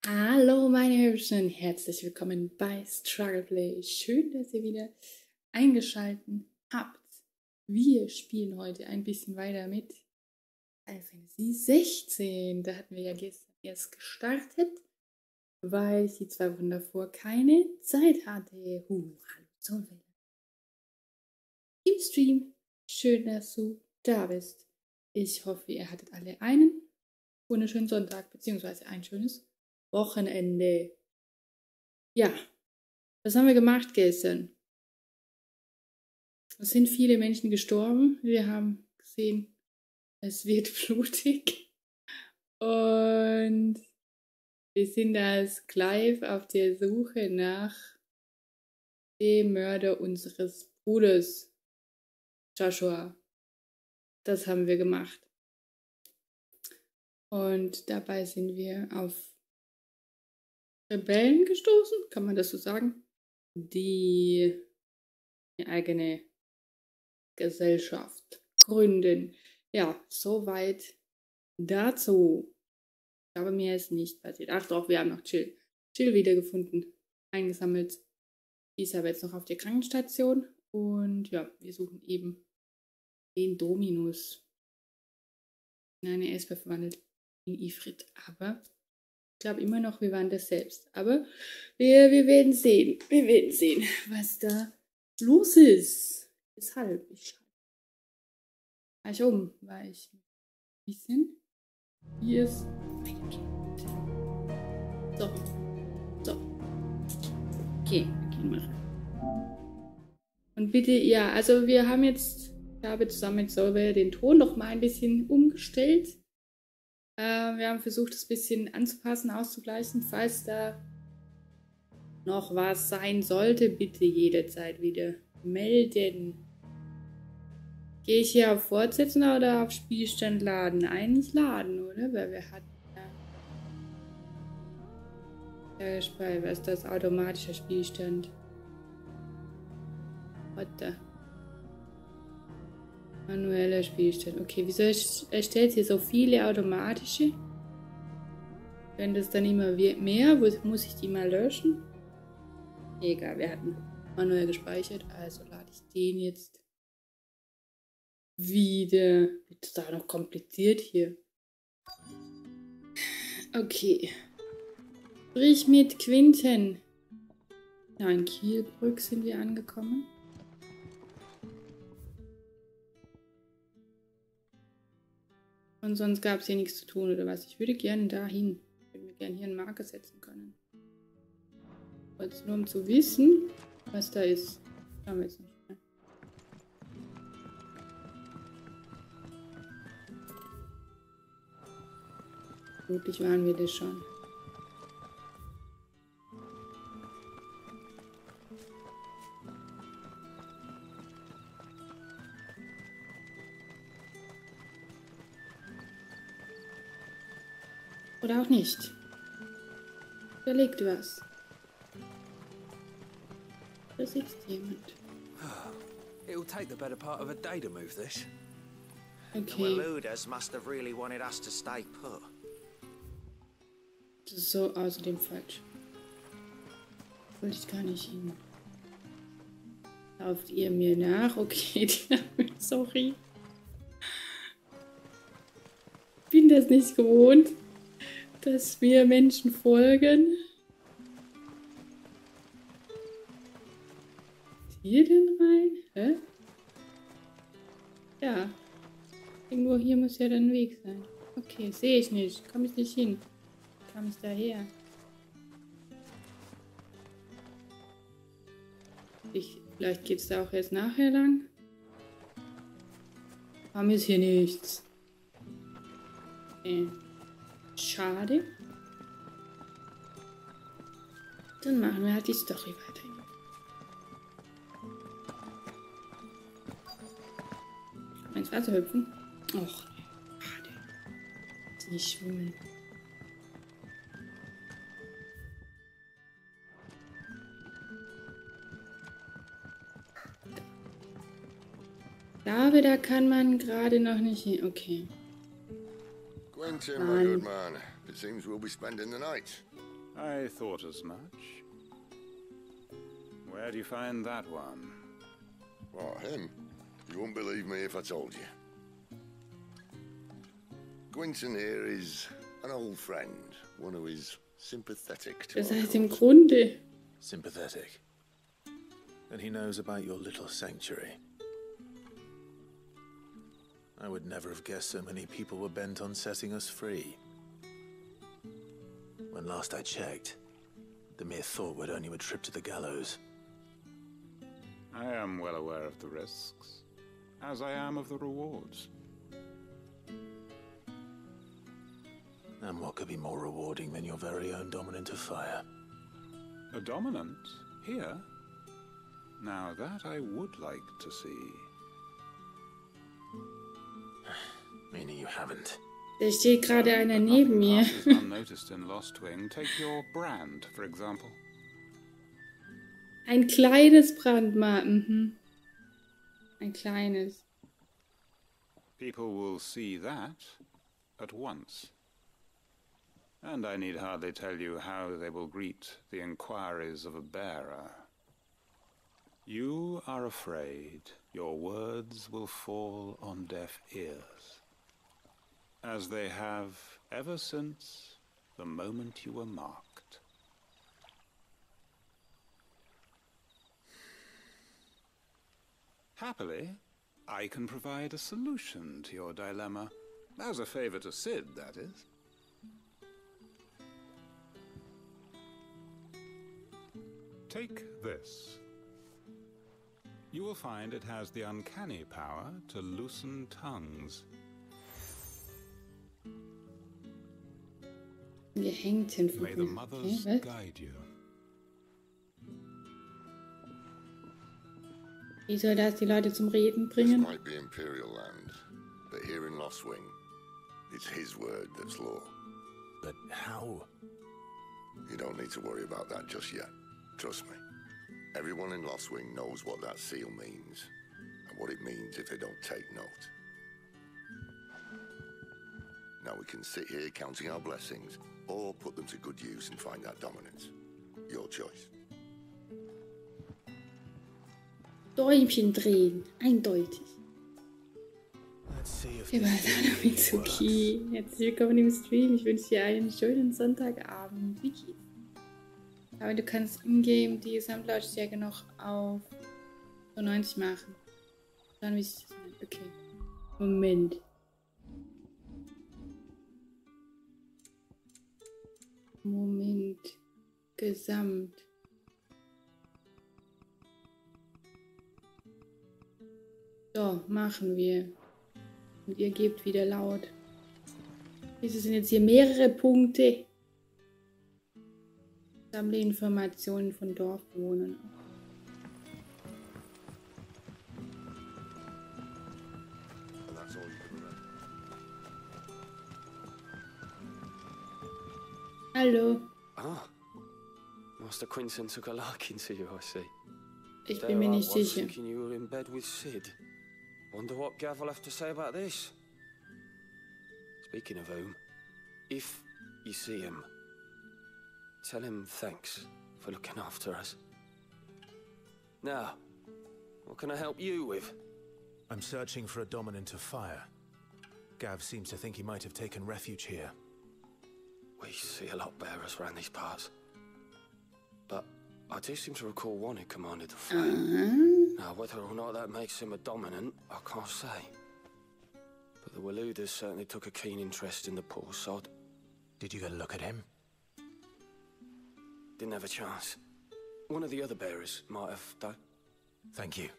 Hallo meine Hübschen, herzlich willkommen bei Struggle Play. Schön, dass ihr wieder eingeschaltet habt. Wir spielen heute ein bisschen weiter mit Final Fantasy 16. Da hatten wir ja gestern erst gestartet, weil ich die 2 Wochen davor keine Zeit hatte. Hallo Zollwelle. Im Stream, schön, dass du da bist. Ich hoffe, ihr hattet alle einen wunderschönen Sonntag, beziehungsweise ein schönes Wochenende. Ja, was haben wir gemacht gestern? Es sind viele Menschen gestorben. Wir haben gesehen, es wird blutig. Und wir sind als Clive auf der Suche nach dem Mörder unseres Bruders, Joshua. Das haben wir gemacht. Und dabei sind wir auf Rebellen gestoßen, kann man das so sagen, die eine eigene Gesellschaft gründen. Ja, soweit dazu. Ich glaube, mir ist nicht passiert. Ach doch, wir haben noch Jill wiedergefunden, eingesammelt. Die ist aber jetzt noch auf der Krankenstation. Und ja, wir suchen eben den Dominus. In eine Esper verwandelt in Ifrit. Aber ich glaube immer noch, wir waren das selbst. Aber wir werden sehen. Wir werden sehen, was da los ist. Deshalb, ich schaue weil ich ein bisschen hier ist. So. Okay, wir gehen mal rein. Und bitte, ja, also wir haben jetzt, ich habe zusammen mit Solveig den Ton noch mal ein bisschen umgestellt. Wir haben versucht, das ein bisschen anzupassen, auszugleichen. Falls da noch was sein sollte, bitte jederzeit wieder melden. Gehe ich hier auf Fortsetzen oder auf Spielstand laden? Eigentlich laden, oder? Weil wir hatten ja was ist das? Automatischer Spielstand. Warte. Manueller Spielstand. Okay, wieso erstellt hier so viele automatische? Wenn das dann immer mehr, muss ich die mal löschen? Egal, wir hatten manuell gespeichert, also lade ich den jetzt wieder. Wird das auch noch kompliziert hier. Okay. Sprich mit Quinten. Ja, in Kielbrück sind wir angekommen. Und sonst gab es hier nichts zu tun oder was. Ich würde gerne dahin. Ich würde mir gerne hier einen Marker setzen können. Jetzt nur um zu wissen, was da ist. Schauen wir jetzt noch schnell. Vermutlich waren wir das schon. Oder auch nicht. Da liegt was. Da sitzt jemand. It'll take the better part of a day to move this. Okay. The Waluders must have really wanted us to stay put. Das ist so außerdem falsch. Wollte ich gar nicht hin. Lauft ihr mir nach? Okay, sorry. Bin das nicht gewohnt, dass mir Menschen folgen. Hier denn rein? Hä? Ja. Irgendwo hier muss ja dann ein Weg sein. Okay, sehe ich nicht. Komme ich nicht hin. Kam ich daher? Vielleicht geht es da auch erst nachher lang. Warum ist hier nichts? Schade. Dann machen wir halt die Story weiter. Ins Wasser hüpfen? Och, schade. Nicht schwimmen. Ich glaube, da kann man gerade noch nicht hin. Okay. Quinten, my good man. It seems we'll be spending the night. I thought as much. Where do you find that one? Oh, him? You wouldn't believe me if I told you. Gwynton here is an old friend, one who is sympathetic to Das our heißt im cause. Grunde. Sympathetic. And he knows about your little sanctuary. I would never have guessed so many people were bent on setting us free. When last I checked, the mere thought would earn you a trip to the gallows. I am well aware of the risks, as I am of the rewards. And what could be more rewarding than your very own dominant of fire? A dominant? Here? Now that I would like to see. Meaning you haven't. Da steht gerade einer But neben nothing mir. passes unnoticed in Lostwing. Take your brand, for example. Ein kleines Brandmal. Mhm. Ein kleines. People will see that at once. And I need hardly tell you how they will greet the inquiries of a bearer. You are afraid your words will fall on deaf ears, as they have ever since the moment you were marked. Happily, I can provide a solution to your dilemma, as a favor to Sid, that is. Take this. You will find it has the uncanny power to loosen tongues. Gehängt hin von May the mir. mothers Okay, was? guide you. Wie soll das die Leute zum Reden This bringen? might be Imperial land, but here in Lostwing, it's his word that's law. But how? You don't need to worry about that just yet. Trust me. Everyone in Lostwing knows what that seal means, and what it means if they don't take note. Now we can sit here counting our blessings, or put them to good use and find that dominance. Your choice. Däumchen drehen. Eindeutig. Let's see if Wir waren this alle really Mitsuki. Herzlich willkommen im Stream. Ich wünsche dir einen schönen Sonntagabend. Wie geht's? Aber du kannst in-game die Gesamtlautstärke noch auf so 90 machen. Dann wisst ihr es nicht. Okay. Moment. Moment. Gesamt. So, machen wir. Und ihr gebt wieder laut. Wieso sind jetzt hier mehrere Punkte? Sammle Informationen von Dorfbewohnern. And that's all you can remember. Hallo. Ah, Master Quinton took a liking to you, I see. Ich There bin mir I nicht was sicher. thinking you were in bed with Sid. Wonder what Gav will have to say about this. Speaking of whom, if you see him, tell him thanks for looking after us. Now, what can I help you with? I'm searching for a dominant of fire. Gav seems to think he might have taken refuge here. We see a lot bearers around these parts. But I do seem to recall one who commanded the flame. Now, whether or not that makes him a dominant, I can't say. But the Waluders certainly took a keen interest in the poor sod. Did you get a look at him? Didn't have a chance. One of the other bearers might have, though. Thank you.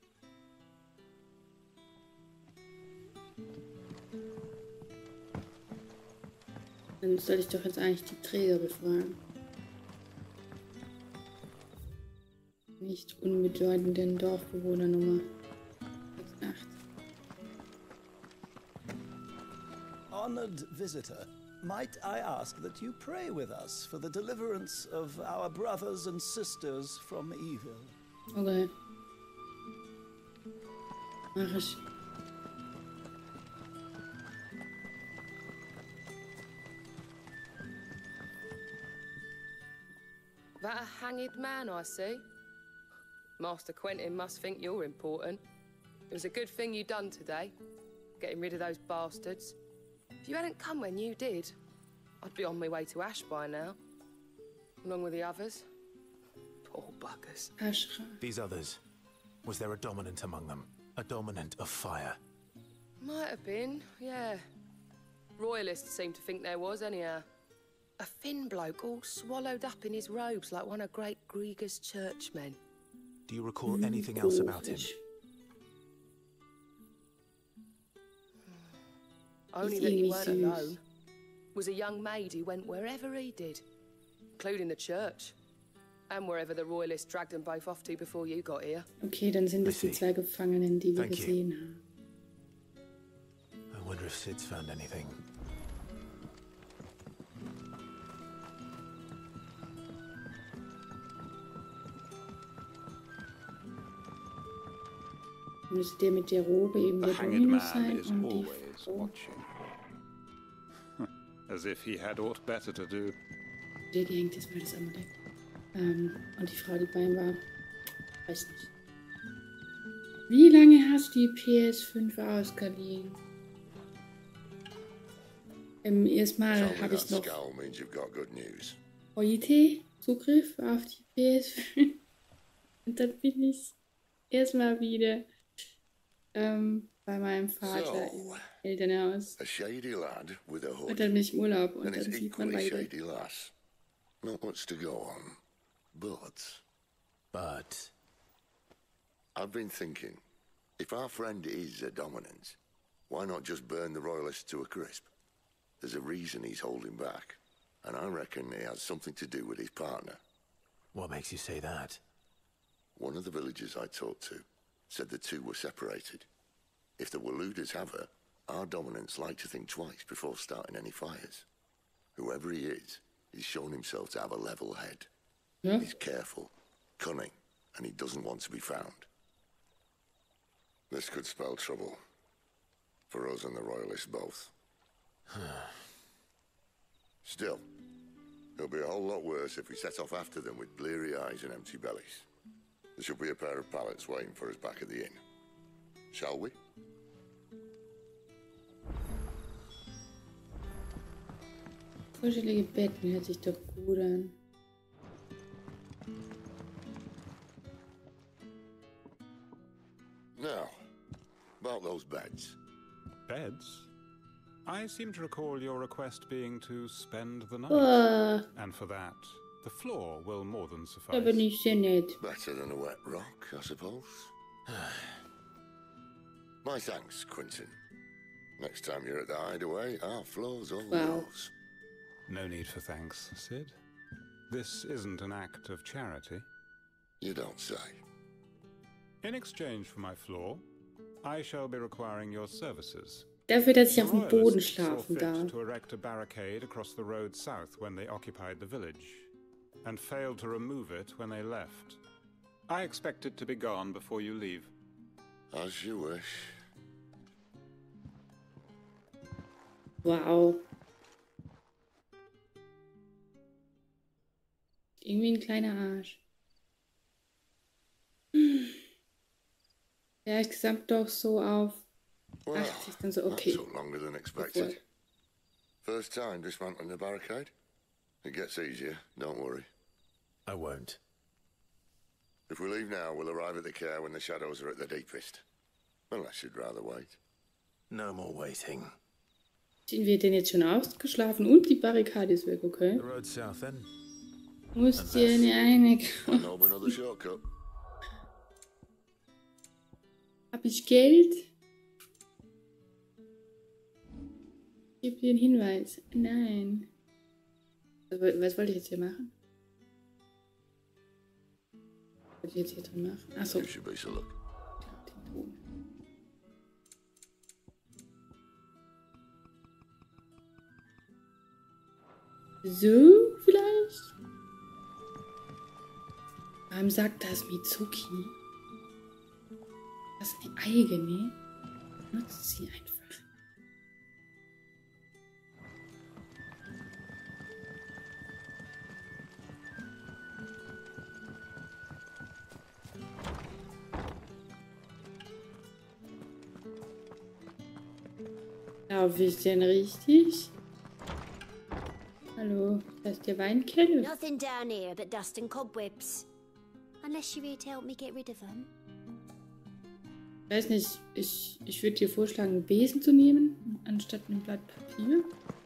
Dann soll ich doch jetzt eigentlich die Träger befragen. Nicht unbedeutenden Dorfbewohnernummer 68. Honored visitor, might I ask that you pray with us for the deliverance of our brothers and sisters from evil? Okay. Mach ich. That a hanged man I see? Master Quentin must think you're important. It was a good thing you done today, getting rid of those bastards. If you hadn't come when you did, I'd be on my way to Ash by now, along with the others. Poor buggers. Ashra. These others, was there a dominant among them? A dominant of fire? Might have been, yeah. Royalists seem to think there was, anyhow. A thin bloke all swallowed up in his robes like one of Great Gregor's churchmen. Do you recall anything else about him? Only that he weren't alone. Was a young maid who went wherever he did, including the church. And wherever the Royalists dragged them both off to before you got here. Okay, dann sind es die zwei Gefangenen, die wir gesehen haben. I wonder if Sid's found anything. Müsste der mit der Robe eben der Dominus sein und die Frau. As if he had aught better to do. Der gehängt ist, weil das Amulett. Und die Frau, die bei ihm war, weiß nicht. Wie lange hast du die PS5 ausgeliehen? Erstmal habe ich noch heute Zugriff auf die PS5. Und dann bin ich erstmal wieder bei meinem Vater im Elternhaus. Und dann bin ich im Urlaub und dann sieht man beide. Not much to go on, but I've been thinking, if our friend is a dominant, why not just burn the Royalists to a crisp? There's a reason he's holding back, and I reckon it has something to do with his partner. What makes you say that? One of the villagers I talked to said the two were separated. If the Waluders have her, our dominants like to think twice before starting any fires. Whoever he is, he's shown himself to have a level head. Yeah. He's careful, cunning, and he doesn't want to be found. This could spell trouble. For us and the Royalists both. Still, it'll be a whole lot worse if we set off after them with bleary eyes and empty bellies. There should be a pair of pallets waiting for us back at the inn. Shall we? Kuschelige Betten hört sich doch gut an. Now, about those beds. Beds? I seem to recall your request being to spend the night. And for that, the floor will more than suffice. Da bin ich sehr nett. Better than a wet rock, I suppose. My thanks, Quentin. Next time you're at the hideaway, our floor's all yours. No need for thanks, Sid. This isn't an act of charity. You don't say. In exchange for my floor, I shall be requiring your services. Dafür, dass ich auf dem Boden schlafen darf. To erect a barricade across the road south when they occupied the village, and failed to remove it when they left. I expect it to be gone before you leave. As you wish. Wow. Irgendwie ein kleiner Arsch. Ja, insgesamt doch so auf 80, dann so okay. That took longer than expected. First time dismantling the barricade? It gets easier, don't worry. I won't. If we leave now, we'll arrive at the care when the shadows are at their deepest. Unless you'd rather wait. No more waiting. Sind wir denn jetzt schon ausgeschlafen und die Barrikade ist weg, okay? The road south then. Musst dir eine shortcut. Hab ich Geld? Gib dir einen Hinweis. Nein. Was wollte ich jetzt hier machen? Was wollte ich jetzt hier drin machen? Achso. So, vielleicht? Warum sagt das Mitsuki? Das ist eine eigene. Nutzt sie einfach. Laufe ich denn richtig? Hallo, das ist der Weinkelle. Nothing down here but dust and cobwebs. Unless you're here to help me get rid of them. Ich weiß nicht, ich würde dir vorschlagen, einen Besen zu nehmen, anstatt ein Blatt Papier.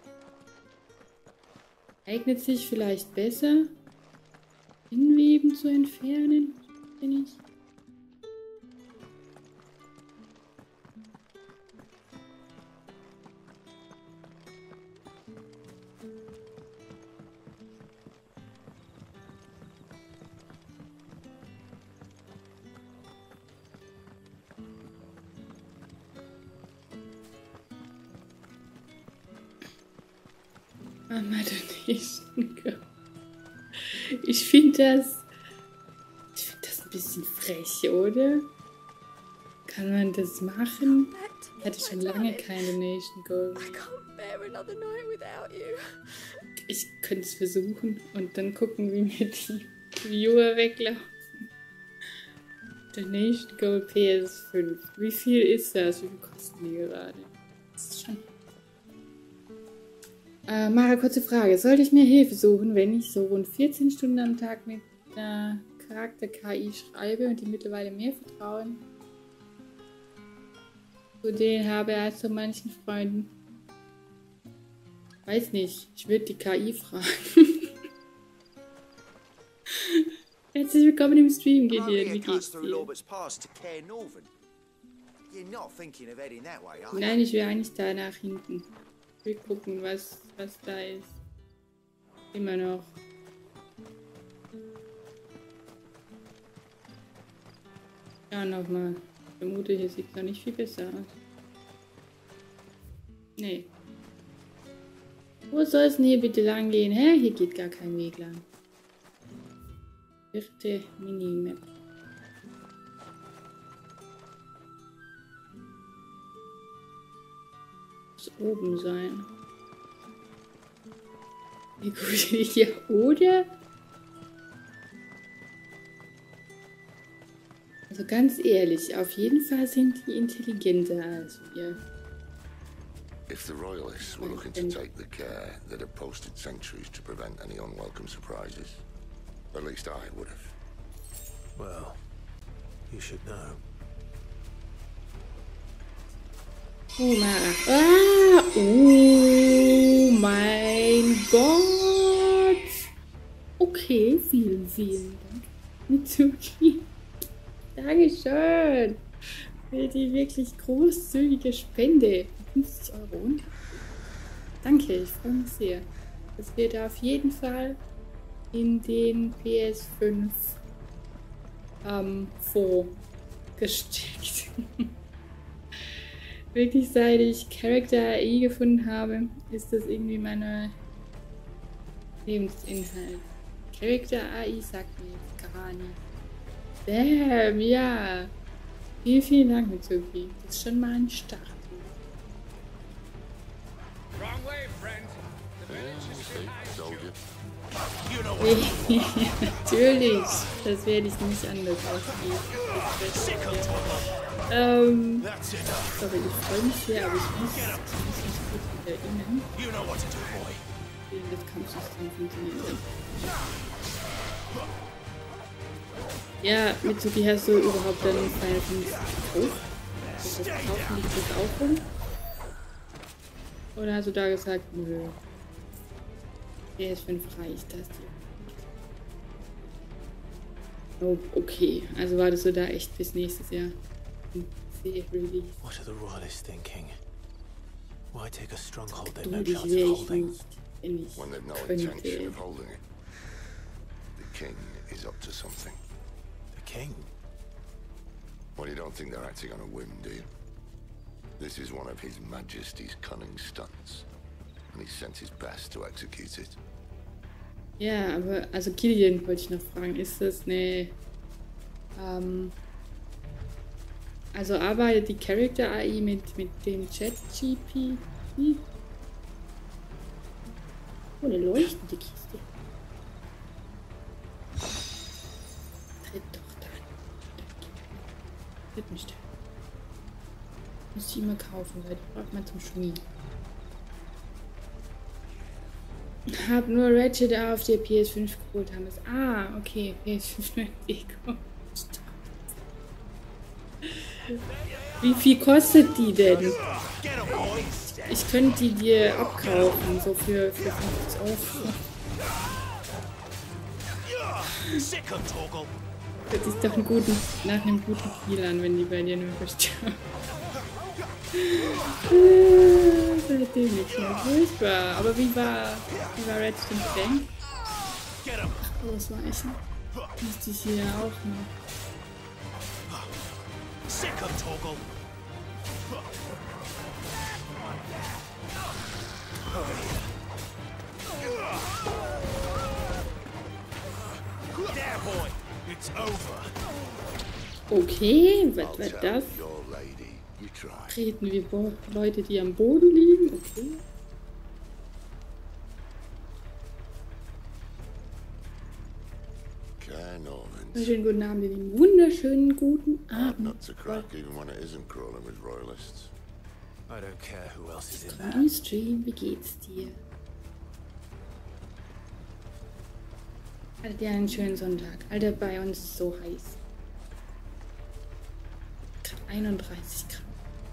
Eignet sich vielleicht besser, Hinweben zu entfernen, finde ich. Ich finde das ein bisschen frech, oder? Kann man das machen? Ich hatte schon lange keine Donation Goal. Ich könnte es versuchen und dann gucken, wie mir die Viewer weglaufen. Donation Goal PS5. Wie viel ist das? Wie viel kosten die gerade? Das ist schon... Mara, kurze Frage. Sollte ich mir Hilfe suchen, wenn ich so rund 14 Stunden am Tag mit einer Charakter-KI schreibe und die mittlerweile mehr Vertrauen zu denen habe als zu manchen Freunden? Weiß nicht. Ich würde die KI fragen. Herzlich willkommen im Stream, Gideon. Wie geht's dir? Nein, ich will eigentlich da nach hinten. Ich will gucken, was da ist. Immer noch. Ja, nochmal. Ich vermute, hier sieht es noch nicht viel besser aus. Nee. Wo soll es denn hier bitte lang gehen? Hä? Hier geht gar kein Weg lang. Vierte Minimap. Muss oben sein. Wie gut hier, oder? Also ganz ehrlich, auf jeden Fall sind die intelligenter als wir. If the Royalists were looking to take the care, they'd have posted sentries to prevent any unwelcome surprises. At least I would have. Well, you should know. Oh, Mara. Ah, oh mein Gott. Okay, vielen Dank. Mitsuki. Dankeschön. Für die wirklich großzügige Spende. 50 €. Danke, ich freue mich sehr. Das wird auf jeden Fall in den PS5 Fonds gesteckt. Wirklich, seit ich Character AI gefunden habe, ist das irgendwie mein Lebensinhalt. Character AI sagt mir jetzt gar nicht. Damn, ja. Vielen Dank, Mitsuki. Das ist schon mal ein Start. Natürlich. Das werde ich nicht anders ausgeben. Sorry, ich freue mich sehr, aber ich muss mich gut wieder erinnern. Wie das Kampfsystem funktioniert. Ja, Mitsuki, hast du überhaupt dann Final Fantasy gekauft? Das kaufen liegt das auch rum? Oder hast du da gesagt, nö. PS5 reicht das dir? Oh, okay. Also wartest du da echt bis nächstes Jahr? Release. What are the Royalists thinking? Why take a stronghold they've Du, no dich chance wäre of ich holding? nicht, wenn ich When they've no könnte. intention of holding it. The king is up to something. The king? Well, you don't think they're acting on a whim, do you? This is one of His Majesty's cunning stunts, and he's sent his best to execute it. Ja, aber, also Gideon wollte ich noch fragen, ist das eine, also arbeitet die Character AI mit dem Chat-GPT? Oh, eine leuchtende Kiste. Tritt doch da. Tritt mich da. Muss die immer kaufen, weil die braucht man zum Schmieden. Hab nur Ratchet auf der PS5 geholt, haben es. Ah, okay, PS5 Deko. Wie viel kostet die denn? Ich könnte die dir abkaufen, so für 50 Euro. Das ist doch nach einem guten Deal an, wenn die bei dir nur verstirbt. Seitdem nichts mehr furchtbar. Aber wie war Ratchet & Clank? Ach, ausweichen. Müsste ich hier auch noch. Okay, was war das? Treten wir Leute, die am Boden liegen? Okay. Schönen guten Abend, den wunderschönen guten Abend. Im Stream, wie geht's dir? Hattet ihr einen schönen Sonntag? Alter, bei uns ist so heiß. 31 Grad.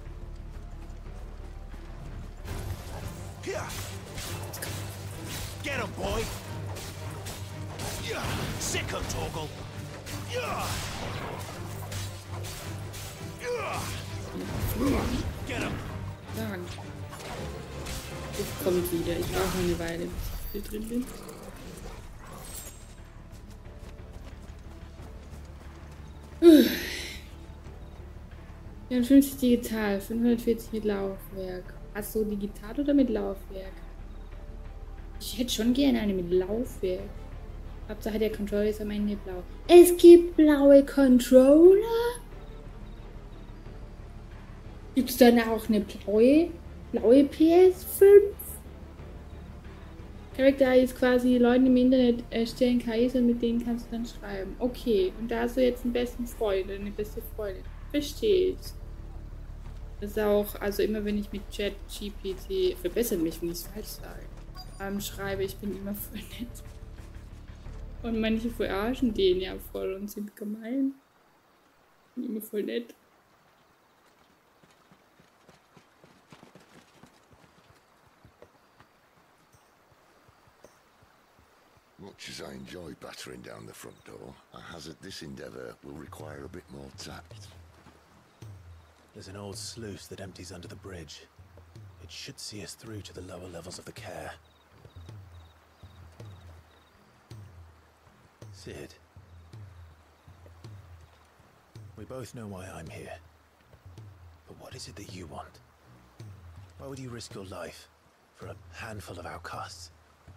Get him, boy! Sick him, Torgal! Get him! Sagen. Jetzt kommt wieder. Ich brauche noch eine Weile, bis ich hier drin bin. Uh. 54 digital, 540 mit Laufwerk. Hast du digital oder mit Laufwerk? Ich hätte schon gerne eine mit Laufwerk. Hauptsache der Controller ist am Ende blau. Es gibt blaue Controller? Gibt es dann auch eine blaue PS5? Character ist quasi Leute im Internet erstellen KIs und mit denen kannst du dann schreiben. Okay, und da hast du jetzt einen besten Freund oder eine beste Freundin. Versteht. Das ist auch, also immer wenn ich mit ChatGPT, verbessert mich, wenn ich es falsch sage, schreibe, ich bin immer voll nett. Und manche verarschen den ja voll und sind gemein. Ich bin immer voll nett. Much as I enjoy battering down the front door, I hazard this endeavour will require a bit more tact. There's an old sluice that empties under the bridge. It should see us through to the lower levels of the care. Sid. We both know why I'm here. But what is it that you want? Why would you risk your life for a handful of outcasts?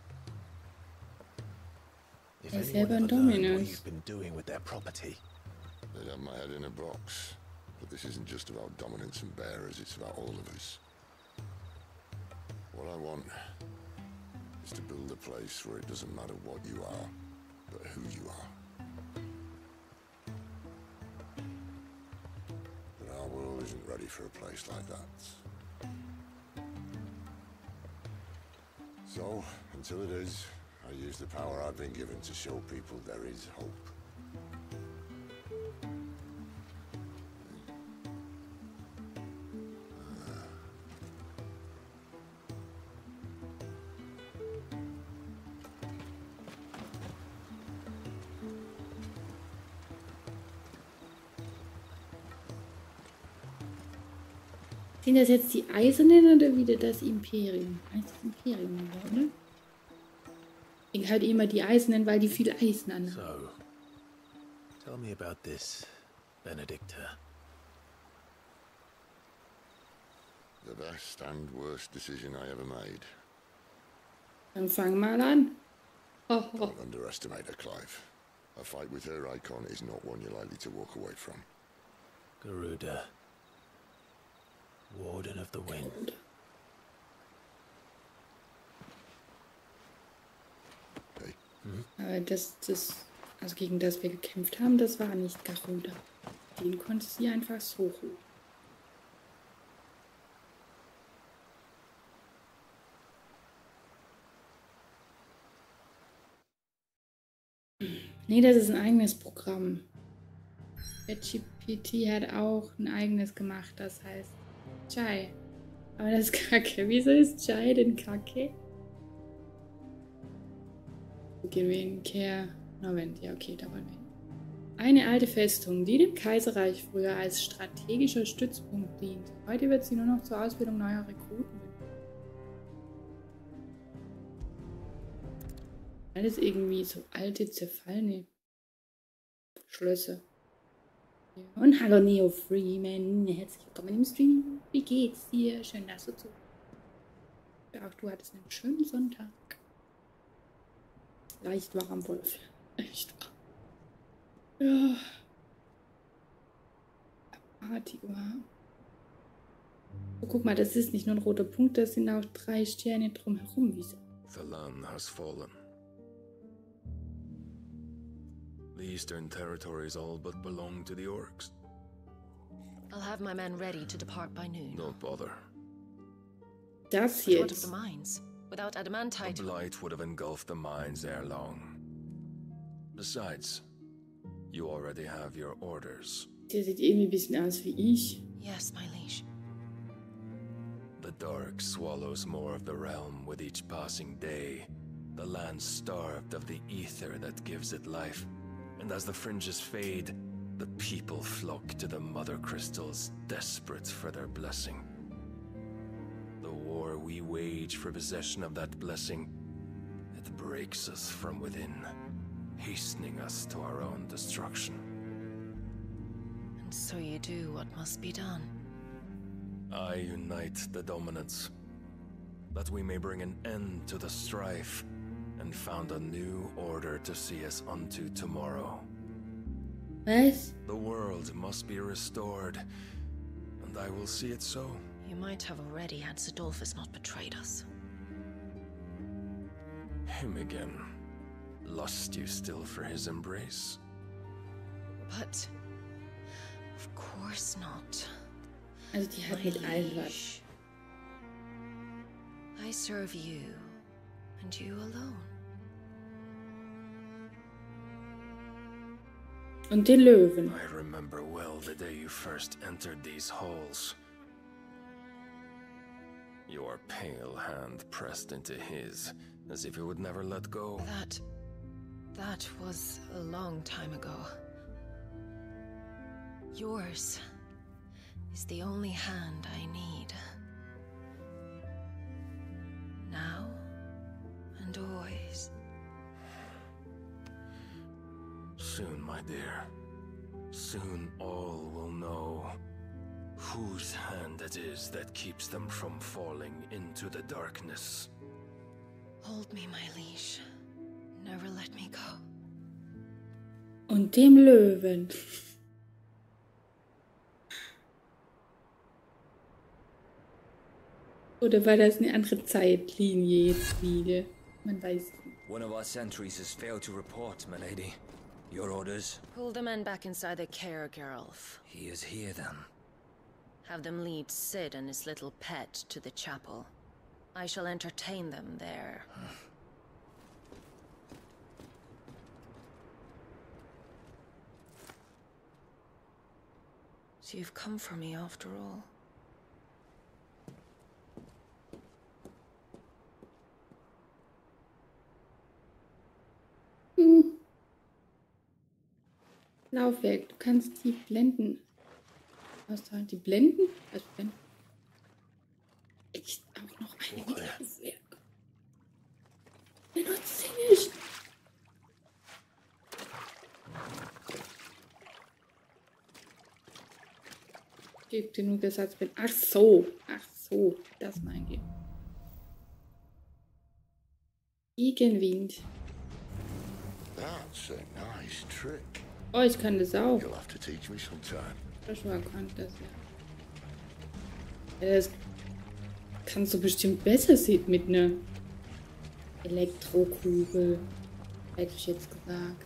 If anyone ever learned what you've been doing with their property, they'd have my head in a box. But this isn't just about dominance and bearers, it's about all of us. What I want is to build a place where it doesn't matter what you are, but who you are. But our world isn't ready for a place like that. So, until it is, I use the power I've been given to show people there is hope. Sind das jetzt die Eisernen oder wieder das Imperium? Das Imperium, oder? Ich halt immer die Eisernen, weil die viel Eisen anhaben. So, tell me about this, Benedicta. The best and worst decision I ever made. Dann fang mal an. Don't underestimate her, Clive. A fight with her icon is not one you're likely to walk away from. Garuda. Warden of the Wind. Hey. Aber also gegen das wir gekämpft haben, das war nicht Garuda. Den konnte sie einfach so hoch. Nee, das ist ein eigenes Programm. ChatGPT hat auch ein eigenes gemacht, das heißt Chai. Aber das ist Kacke. Wieso ist Chai denn Kacke? Gehen wir in Care Novent. Ja, okay, da wollen wir hin. Eine alte Festung, die dem Kaiserreich früher als strategischer Stützpunkt dient. Heute wird sie nur noch zur Ausbildung neuer Rekruten. Alles irgendwie so alte, zerfallene Schlösser. Ja. Und hallo Neo Freeman, herzlich willkommen im Stream. Wie geht's dir? Schön, dass du zu. Ja, auch du hattest einen schönen Sonntag. Leicht wach am Wolf. Echt wach. Ja. Party war. Oh, guck mal, das ist nicht nur ein roter Punkt, das sind auch 3 Sterne drumherum. Wieso? Thalan has fallen. The Eastern Territories all but belong to the Orcs. I'll have my men ready to depart by noon. Don't bother. Das But what of jetzt. the mines? Without adamantite... The blight would have engulfed the mines ere long. Besides, you already have your orders. Der sieht irgendwie ein bisschen aus wie ich. Yes, my liege. The dark swallows more of the realm with each passing day. The land starved of the ether that gives it life. And as the fringes fade, the people flock to the mother crystals, desperate for their blessing. The war we wage for possession of that blessing, it breaks us from within, hastening us to our own destruction. And so you do what must be done. I unite the dominants, that we may bring an end to the strife, and found a new order to see us unto tomorrow. Was? The world must be restored, and I will see it so. You might have already had Zidolphus not betrayed us. Him again. Lust you still for his embrace? But... of course not. Also die hat mit Albert. I serve you, and you alone. Und den Löwen. I remember well the day you first entered these halls. Your pale hand pressed into his, as if it would never let go. That was a long time ago. Yours is the only hand I need. Now and always. Soon, my dear. Soon all will know whose hand it is that keeps them from falling into the darkness. Hold me, my liege. Never let me go. Und dem Löwen. Oder war das eine andere Zeitlinie jetzt wieder? Man weiß nicht. One of our sentries has failed to report, my lady. Your orders? Pull the men back inside the care, Geralf. He is here, then. Have them lead Sid and his little pet to the chapel. I shall entertain them there. So you've come for me after all. Laufwerk, du kannst die Blenden austauschen. Die Blenden? Also Blenden. Echt auch noch eine Laufwerk. Benutzt sie nicht. Gibt genug Ersatzbild. Ach so, das mein ich. Gegenwind. That's a nice trick. Oh, ich kann das auch. You'll have to teach me sometime. Joshua kann das ja. Das kannst du bestimmt besser sehen mit einer Elektrokugel. Hätte ich jetzt gesagt.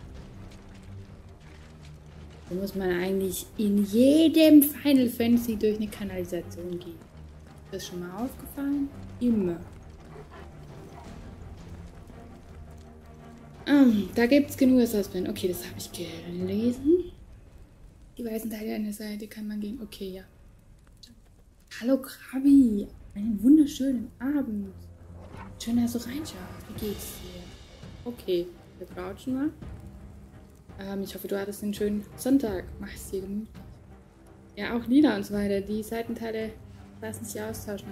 Da muss man eigentlich in jedem Final Fantasy durch eine Kanalisation gehen. Ist das schon mal aufgefallen? Immer. Da gibt es genug Suspend. Okay, das habe ich gelesen. Die weißen Teile an der Seite kann man gehen. Okay, ja. Hallo Krabi. Einen wunderschönen Abend. Schön, dass du reinschaust. Wie geht's dir? Okay, wir crouchen mal. Ich hoffe, du hattest einen schönen Sonntag. Mach es dir gemütlich. Ja, auch Lieder und so weiter. Die Seitenteile lassen sich austauschen.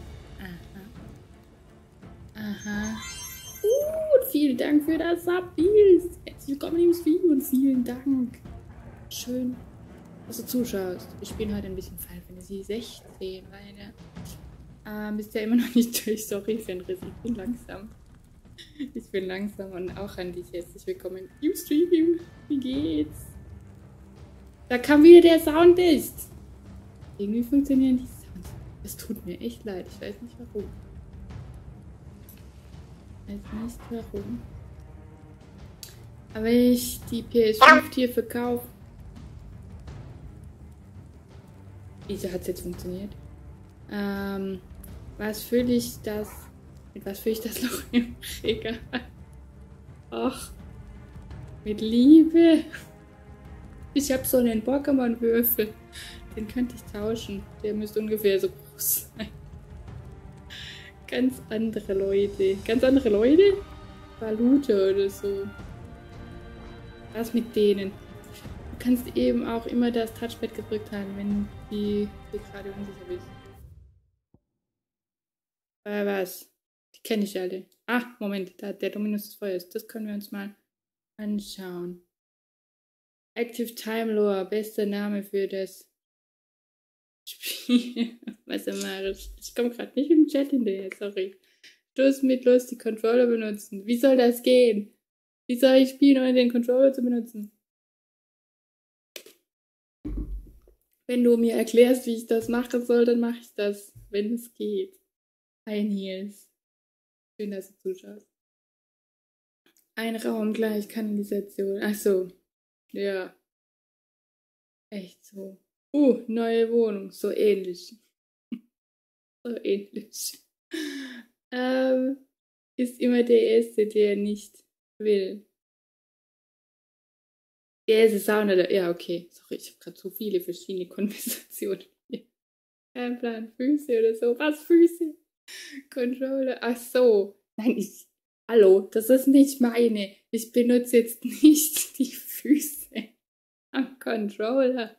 Aha. Aha. Vielen Dank für das Subbild. Herzlich willkommen im Stream und vielen Dank. Schön, dass du zuschaust. Wir spielen heute ein bisschen Final Fantasy 16, leider. Bist ja immer noch nicht durch. Sorry, Fenris, ich bin langsam. Ich bin langsam und auch an dich herzlich willkommen im Stream. Wie geht's? Da kam wieder der Soundtest. Irgendwie funktionieren die Sounds. Es tut mir echt leid. Ich weiß nicht warum. Aber ich die PS5 hier verkaufe. Wieso hat es jetzt funktioniert? Was fülle ich das? Mit was fülle ich das Loch im Regal? Ach, mit Liebe. Ich habe so einen Pokémon-Würfel. Den könnte ich tauschen. Der müsste ungefähr so groß sein. Ganz andere Leute. Ganz andere Leute? Valute oder so. Was mit denen? Du kannst eben auch immer das Touchpad gedrückt halten, wenn die gerade unsicher bist. Was? Die kenne ich alle. Ah, Moment, da der Dominus des Feuers. Das können wir uns mal anschauen. Active Time Lore, bester Name für das Spiel. Was mache ich? Ich komme gerade nicht im Chat hinterher, sorry. Stoß mit los, die Controller benutzen. Wie soll das gehen? Wie soll ich spielen, ohne den Controller zu benutzen? Wenn du mir erklärst, wie ich das machen soll, dann mache ich das, wenn es geht. Hi Nils. Schön, dass du zuschaust. Ein Raum gleich, Kanalisation. Ach so. Ja. Echt so. Neue Wohnung. So ähnlich. So ähnlich. Ist immer der Erste, der nicht will. Der ist es auch nicht. Ja, okay. Sorry, ich habe gerade so viele verschiedene Konversationen hier. Kein Plan. Füße oder so. Was Füße? Controller. Ach so. Nein, hallo, das ist nicht meine. Ich benutze jetzt nicht die Füße am Controller.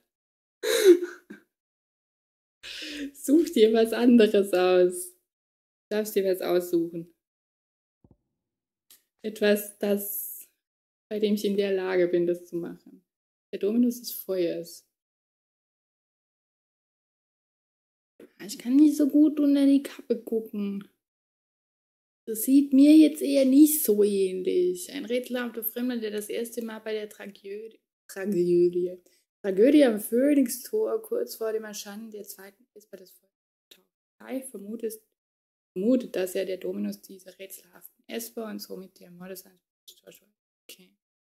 Such dir was anderes aus. Du darfst dir was aussuchen. Etwas, bei dem ich in der Lage bin, das zu machen. Der Dominus des Feuers. Ich kann nicht so gut unter die Kappe gucken. Das sieht mir jetzt eher nicht so ähnlich. Ein rätselhafter Fremder, der das erste Mal bei der Tragödie am Phönix-Tor kurz vor dem Erscheinen der zweiten ist bei das Feuer vermutet, dass er der Dominus dieser rätselhaften Esper und somit der Mörder seines Bruders war. Okay.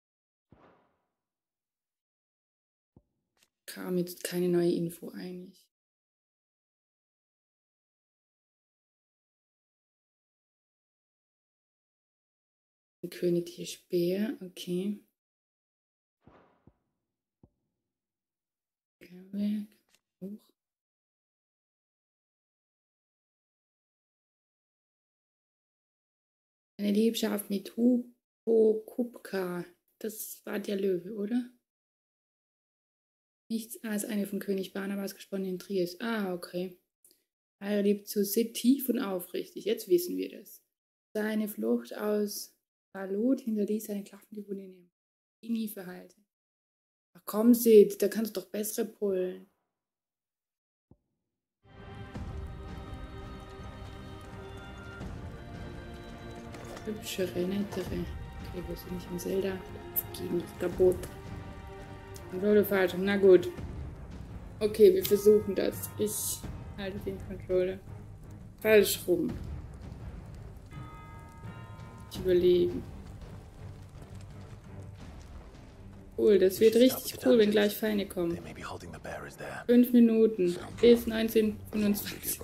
Kam jetzt keine neue Info eigentlich. Ein königlicher Speer, okay. Hoch. Eine Liebschaft mit Hugo Kupka. Das war der Löwe, oder? Nichts als eine von König Barnabas gesponnen in Triest. Ah, okay. Er liebt so sehr tief und aufrichtig. Jetzt wissen wir das. Seine Flucht aus Balut hinterließ eine klaffende Wunde in ihm. Die nie verheilte. Ach komm, Sid, da kannst du doch bessere pullen. Hübschere, nettere. Okay, wo ist nicht in Zelda? Gegen das kaputt. Controller falsch. Na gut. Okay, wir versuchen das. Ich halte den Controller falsch rum. Ich überlege. Cool, das wird richtig cool, wenn gleich Feinde kommen. 5 Minuten bis 1925.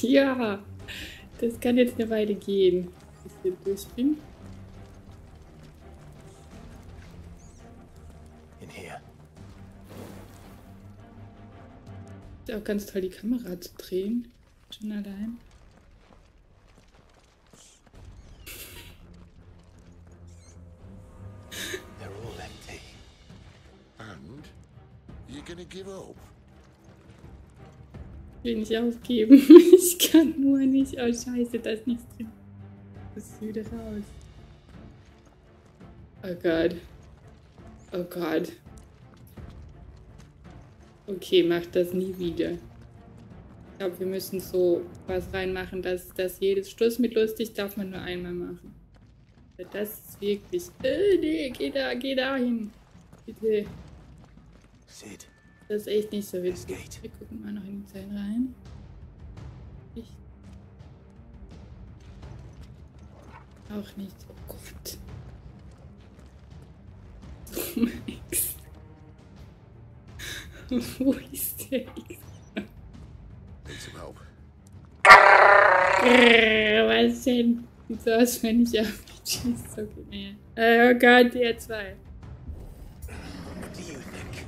Ja, das kann jetzt eine Weile gehen. Bis ich hier durch bin. In here. Ist auch ganz toll, die Kamera zu drehen. Schon allein. They're all empty. And you're gonna give up? Ich will nicht aufgeben. Ich kann nur nicht. Oh, scheiße, da ist nichts drin. Das ist wieder raus. Oh Gott. Oh Gott. Okay, mach das nie wieder. Ich glaube, wir müssen so was reinmachen, dass jedes Schluss mit lustig darf man nur einmal machen. Das ist wirklich... nee, geh da hin. Bitte. Sid. Das ist echt nicht so witzig. Wir gucken mal noch in die Zellen rein. Auch nicht. Oh Gott. Oh mein Ex. Wo ist der Ex? Was denn? Sieht so aus, wenn ich abschieße. So gut, naja. Oh Gott, der zwei. What do you think?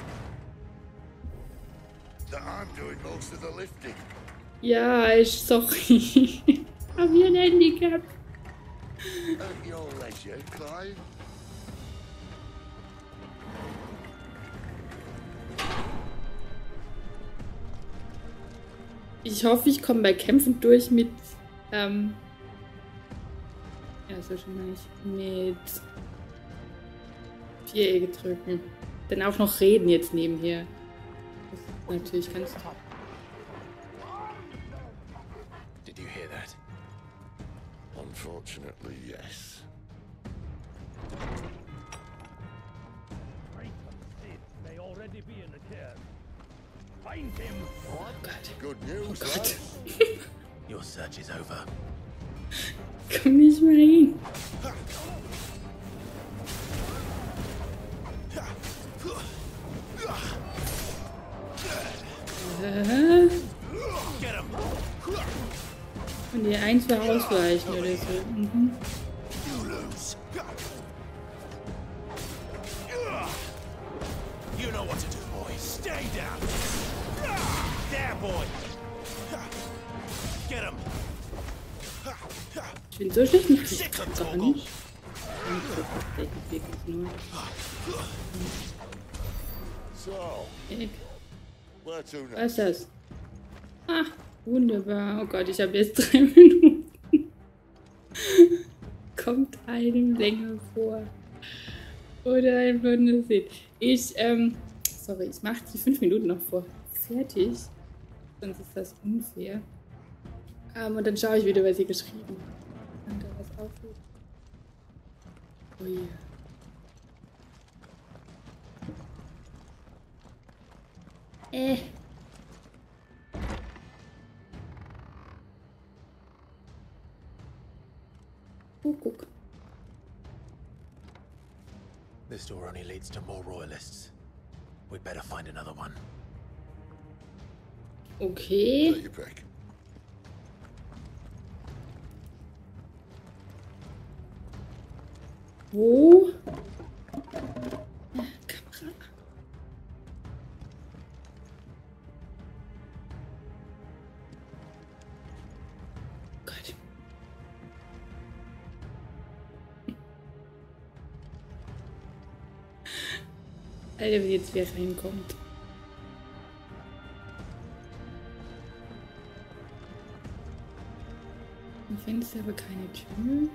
That I'm doing most of the lifting. Ja, sorry. Hab ich ein Handicap? At your leisure, Clive. Ich hoffe, ich komme bei Kämpfen durch mit, ja, so schon mal nicht, mit Vierecke drücken. Dann auch noch reden jetzt nebenher. Das ist natürlich ganz top. Did you hear that? Unfortunately, yes. May already be in the care. Find him. Oh Gott. Good news, Oh Gott. Your search is over. Komm nicht mehr hin. Und die eins war ausweichen oder so. Mhm. You know what to do, boy. Stay down. There, boy. Get him. Ich bin so schlecht mit Krieg gar nicht. Wirklich nur. So, where to Was ist next? das? Ah, wunderbar. Oh Gott, ich habe jetzt 3 Minuten. Kommt einem länger vor. Oder einfach nur sehen. Sorry, ich mache die 5 Minuten noch vor. Fertig. Sonst ist das unfair. Und dann schaue ich wieder, was ihr geschrieben habt. Kann da was aufhört? Oh ja. Guck. This door only leads to more royalists. We'd better find another one. Okay. Take your pick. Wo? Kamera. Gott. Alter, wenn jetzt wer reinkommt. Im Fenster aber keine Tür.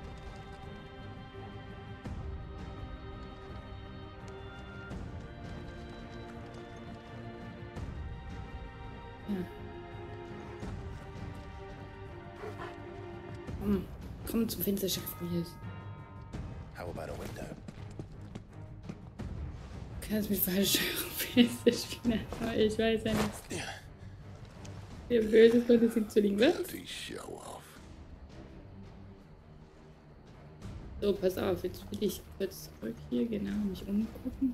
Komm zum Fenster, schaffen wir es. How about a window? Du kannst mich falsch Fenster spielen, aber ich weiß ja nicht. Der böse Fantasie zu liegen, was? So, pass auf, jetzt will ich kurz zurück hier, genau, mich umgucken.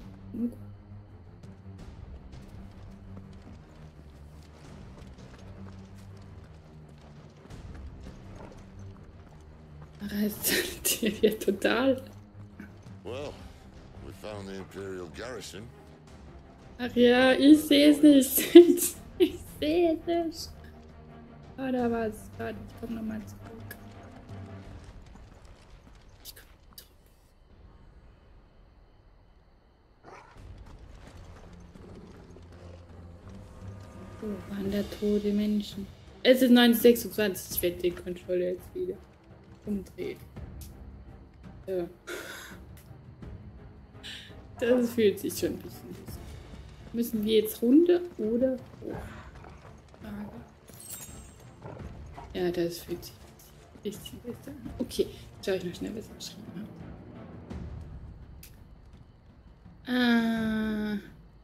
Arrestiert ja total. Well, we found the Imperial garrison. Ach ja, ich sehe es nicht. Ich sehe es nicht. Ah, da war es. Warte, ich komme nochmal zurück. Oh, waren da tote Menschen. Es ist 1926. Ich werde den Controller jetzt wieder umdrehen. Ja. Das fühlt sich schon ein bisschen an. Müssen wir jetzt runter oder hoch? Frage. Ja, das fühlt sich ein bisschen besser an. Okay, schau ich noch schnell, was ich geschrieben habe.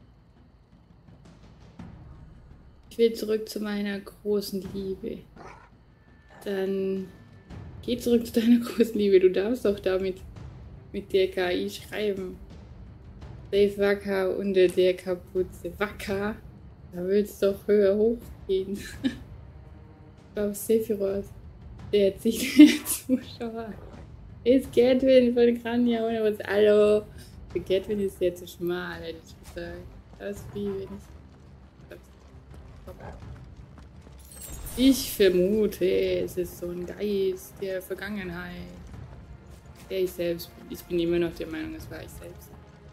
Ich will zurück zu meiner großen Liebe. Dann geh zurück zu deiner großen Liebe. Du darfst doch damit mit der KI schreiben. Save Wacker unter der Kapuze. Wacker? Da willst du doch höher hochgehen. Ich glaube, Sephiroth. Der zieht den Zuschauer. Ist Gatwin von Grania ohne was. Hallo. Der Gatwin ist ja zu schmal, hätte ich gesagt. Das ist wie wenn ich vermute, es ist so ein Geist der Vergangenheit. Der ich selbst bin. Ich bin immer noch der Meinung, es war ich selbst.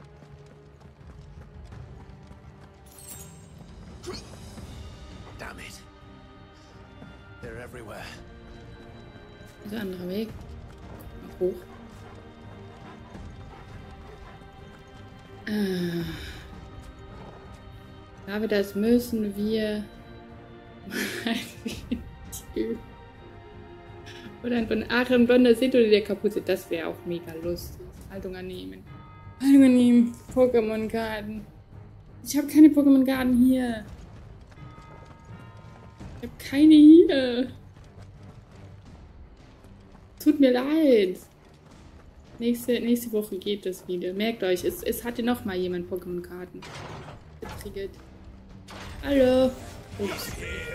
Damn it. They're everywhere. Der andere Weg. Hoch. Aber das müssen wir oder ein von Aachen blonder Sith oder der Kapuze. Das wäre auch mega lustig. Haltung annehmen. Haltung annehmen. Pokémon-Karten. Ich habe keine Pokémon-Karten hier. Ich habe keine hier. Tut mir leid. Nächste Woche geht das wieder. Merkt euch, es hatte noch mal jemand Pokémon-Karten getriggert. Hallo. Ups.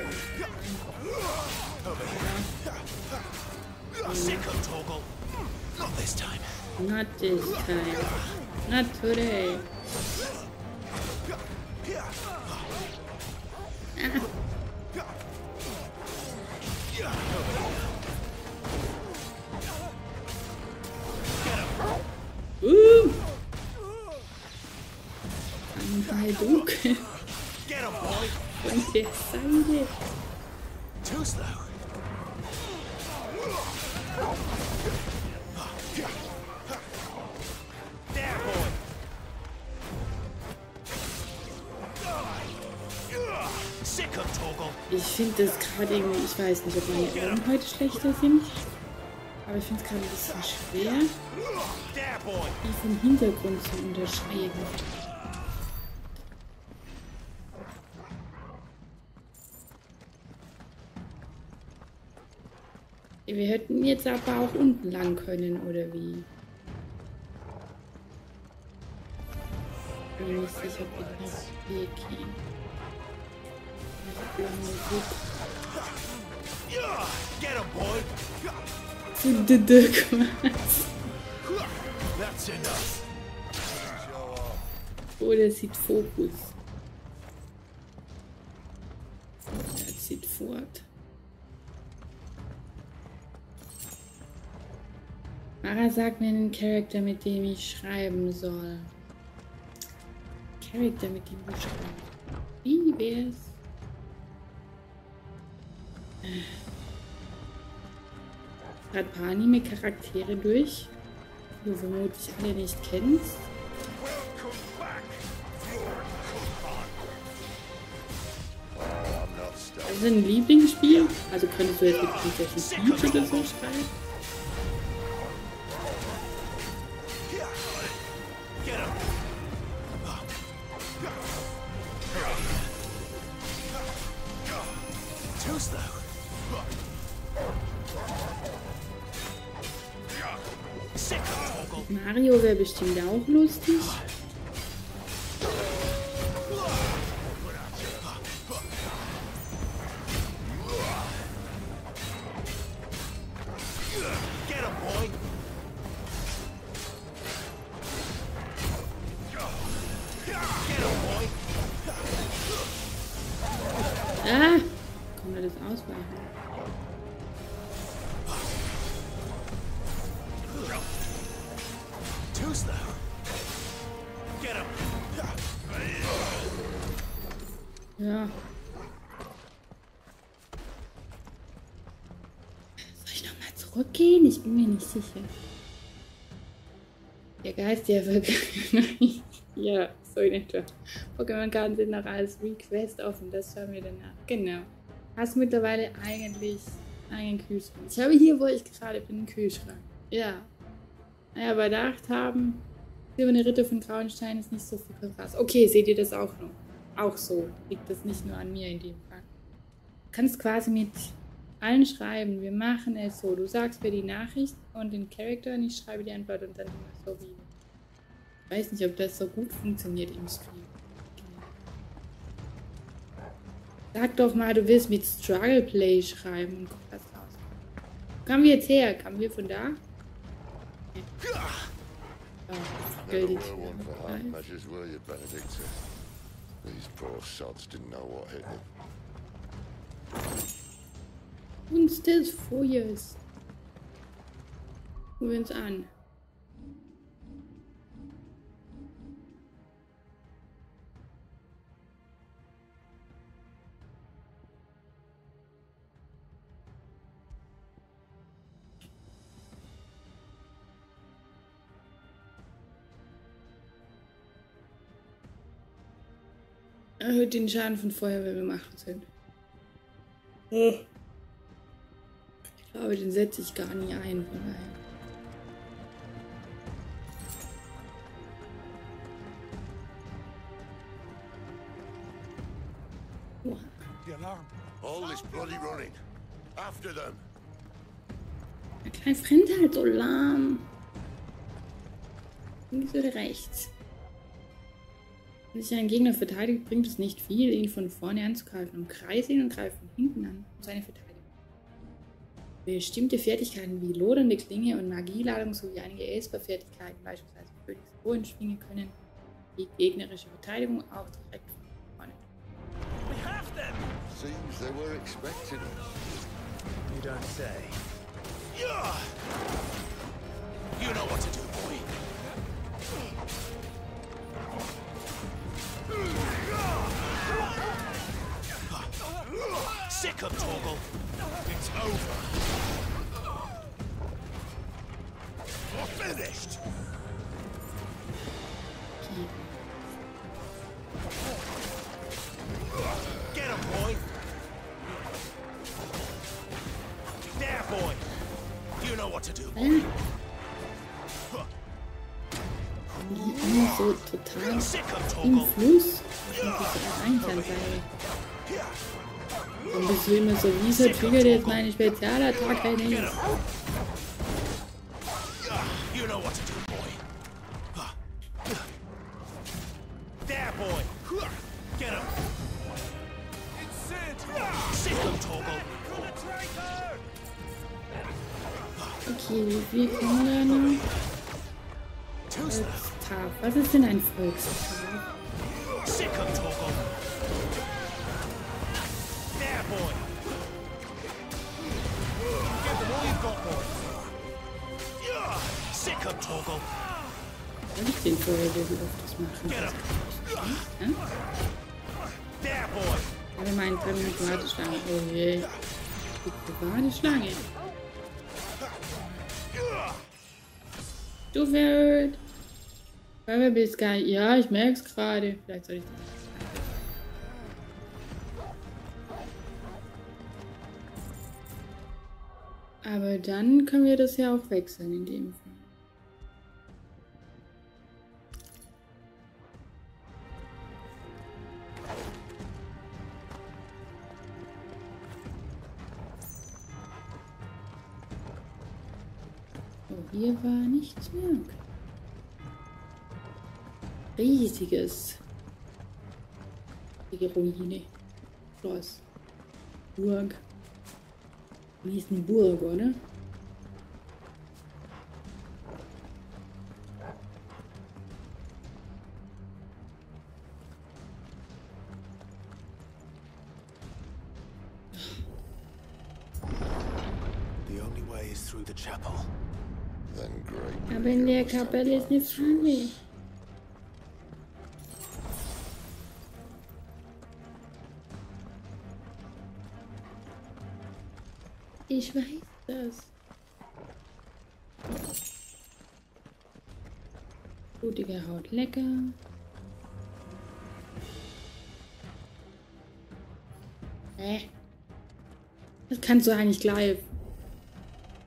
Not this time. Not today. Ah. Ein Dunkel. Und der Seide. Too slow. There, boy. Sick of Torgal. Ich finde das gerade irgendwie, ich weiß nicht, ob meine Augen heute schlechter sind, aber ich finde es gerade ein bisschen schwer, die vom Hintergrund zu unterscheiden. Wir hätten jetzt aber auch unten lang können, oder wie? Ich bin nicht sicher, ob wir den Weg gehen. Oh, der sieht Fokus. Der zieht fort. Mara sagt mir einen Charakter, mit dem ich schreiben soll. Charakter, mit dem ich schreiben. Wie wär's? Gerade ein paar Anime-Charaktere durch, die du vermutlich alle nicht kennst. Also ein Lieblingsspiel? Also könntest du jetzt mit Prinzessin Peach oder so schreiben? Mario wäre bestimmt auch lustig. Get him, boy. Get him, boy. Ah! Kann man das ausweichen? Too slow. Get him. Ja. Soll ich nochmal zurückgehen? Ich bin mir nicht sicher. Der Geist der Vergangenheit. Ja, so in etwa. Pokémon-Karten sind noch als Request offen. Das schauen wir danach. Genau. Hast mittlerweile eigentlich einen Kühlschrank. Ich habe hier, wo ich gerade bin, einen Kühlschrank. Ja. Naja, aber gedacht haben, Silberne Ritter von Grauenstein ist nicht so viel Kontrast. Okay, seht ihr das auch noch? Auch so. Liegt das nicht nur an mir in dem Fall. Du kannst quasi mit allen schreiben. Wir machen es so. Du sagst mir die Nachricht und den Charakter und ich schreibe die Antwort und dann immer so wie. Ich weiß nicht, ob das so gut funktioniert im Stream. Sag doch mal, du willst mit Struggle Play schreiben und guck was raus. Kamen wir jetzt her? Kamen wir von da? Ja. Never were one for half measures, were you, Benedictus? These poor sods didn't know what hit them. Uns des Feuers. Gucken wir uns an. Erhöht den Schaden von Feuerwehr um 8%. Ich glaube, den setze ich gar nie ein, von daher. The alarm. All this bloody running. After them. Der kleine Fremd halt so lahm. Links oder rechts? Wenn sich ein Gegner verteidigt, bringt es nicht viel, ihn von vorne anzugreifen. Umkreise ihn und greife von hinten an, um seine Verteidigung. Bestimmte Fertigkeiten wie lodernde Klinge und Magieladung sowie einige Esper-Fertigkeiten, beispielsweise Königs Bohenschwinge, können die gegnerische Verteidigung auch direkt von vorne. Seems they were expecting us. You don't say. Yeah. You know what to do, boy. Sick of Torgal. It's over. We're finished. Get him, boy. There, boy. You know what to do, boy. Die so total im Fluss. Und bist du immer so, wieso triggert jetzt meine Spezialattacke nicht? You know what to do, boy. There, boy. Get him. Sick of Torgal. Okay, wie viel kommen da noch? Volkstag. Was ist denn ein Volkstag? Sick of Torgal. There, boy. Give them all you've got, boy. Sick of Torgal. Soll ich den vorher so öfters machen? Ja? There, boy. Oder mein Warteschlange. Oh je. Die Warteschlange. Du wirst. Wer bist gar nicht. Ja, ich merke es gerade. Vielleicht soll ich das. Aber dann können wir das ja auch wechseln in dem Fall. Oh, hier war nichts mehr. Riesiges. Die Ruine. Schloss. Burg. Wie ist eine Burg, oder? through the chapel. Then great. Aber in der Kapelle ist eine Falle. Ich weiß das. Blutige Haut lecker. Das kannst du eigentlich gleich